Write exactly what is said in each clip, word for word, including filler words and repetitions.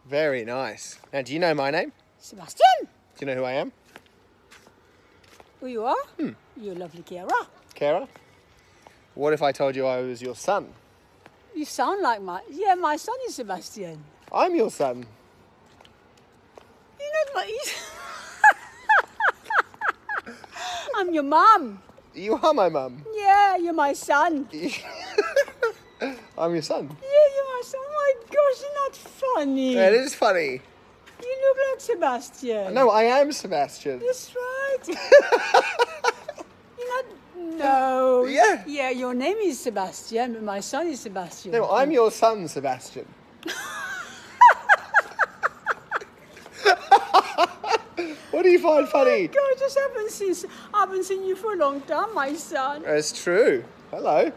Very nice. Now, do you know my name? Sebastian. Do you know who I am? Who you are? Hmm. You're lovely Kara. Kara? What if I told you I was your son? You sound like my... Yeah, my son is Sebastian. I'm your son. You're not my... I'm your mum. You are my mum. Yeah, you're my son. I'm your son. Yeah, you're my son. Oh my gosh, isn't that funny? It is funny. You look like Sebastian. No, I am Sebastian. That's right. You're not... No. Yeah. Yeah, your name is Sebastian, but my son is Sebastian. No, I'm your son, Sebastian. What do you find funny? Oh my God, just haven't seen, I haven't seen you for a long time, my son. It's true. Hello.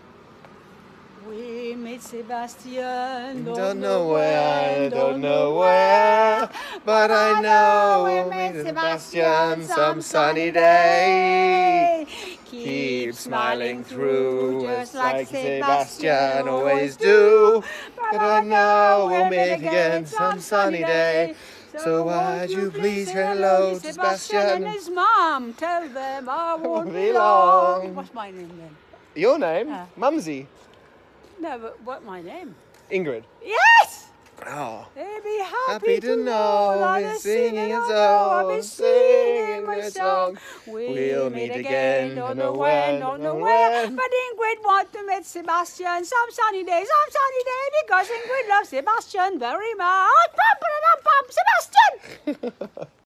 We meet Sebastian, don't, Don't know where, don't know where, but I know we'll meet Sebastian some sunny day. Keep smiling through, just like Sebastian always do. But I know we'll meet again some sunny day. So would you please say hello to Sebastian and his mum? Tell them I won't be be long. long. What's my name then? Your name? Uh. Mumsy. No, but what my name? Ingrid. Yes! Oh. They'll be happy, Happy to know that we're I'm singing a I know song, I'll be singing my a song. We'll meet again, don't know when, don't know where. But Ingrid wants to meet Sebastian some sunny day, some sunny day, because Ingrid loves Sebastian very much. Bum, ba-da-dum, bum, Sebastian!